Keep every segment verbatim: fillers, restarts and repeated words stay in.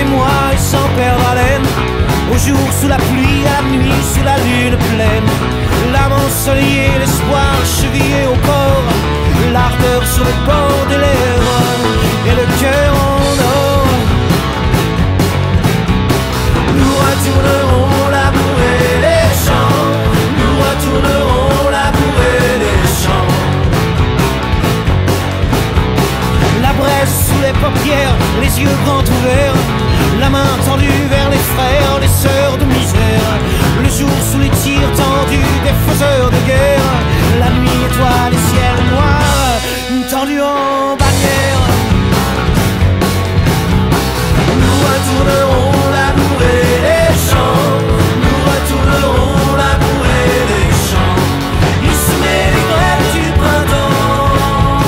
mois et sans perdre haleine. Au jour sous la pluie, à la nuit sous la lune pleine. L'âme ensoleillée, l'espoir chevillé au corps, l'ardeur sur le bord des lèvres et le cœur en or. Nous retournerons labourer les champs, nous retournerons labourer les champs. La braise sous les paupières, les yeux grands ouverts, la main tendue vers les frères, les sœurs de misère. Le jour sous les tirs tendus des faiseurs de guerre, la nuit étoile et ciel noir tendu en bannière. Nous retournerons labourer les champs, nous retournerons labourer les champs. Il se met les grèves du printemps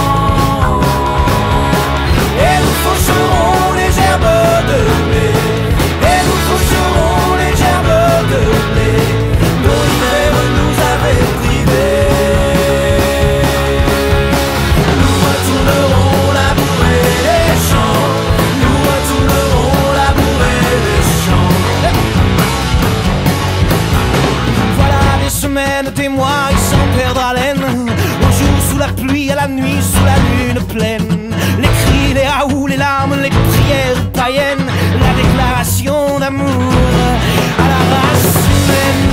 et nous faucherons les gerbes de blé, et nous faucherons les gerbes de blé dont l'hiver nous avait privés. Nous retournerons labourer les champs, nous retournerons labourer les champs. Voilà des semaines, des mois et sans perdre haleine. Au jour sous la pluie, à la nuit sous la lune pleine. Les cris, les haouts, les larmes, les prières païennes, la déclaration d'amour à la race humaine.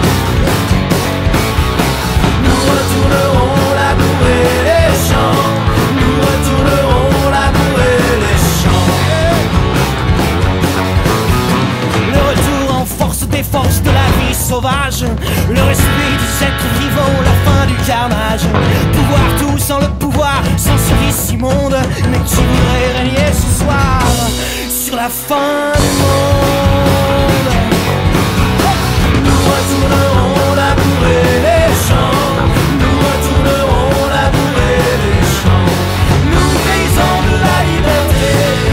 Nous retournerons labourer les champs, nous retournerons labourer les champs. Le retour en force des forces de la vie sauvage, le respect des êtres vivants, la fin du carnage. Pouvoir tout sans le pouvoir, sans service immonde. Mais qui voudrait régner ce soir sur la fin du monde? Nous retournerons labourer les champs, nous retournerons labourer les champs. Nous paysans de la liberté,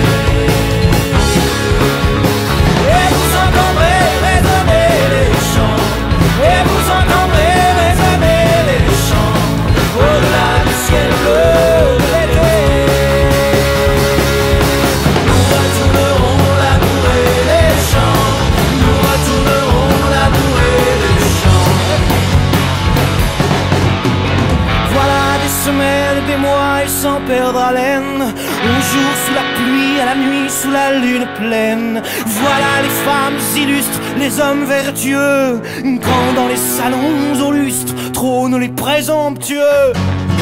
et vous entendrez résonner les chants, et vous entendrez résonner les chants au-delà du ciel bleu de l'été. Nous retournerons labourer les champs, nous retournerons labourer les champs. Voilà des semaines, des mois et sans perdre haleine. Au jour sous la pluie, à la nuit sous la lune pleine. Voilà les femmes illustres, les hommes vertueux, quand dans les salons au lustre trônent les présomptueux.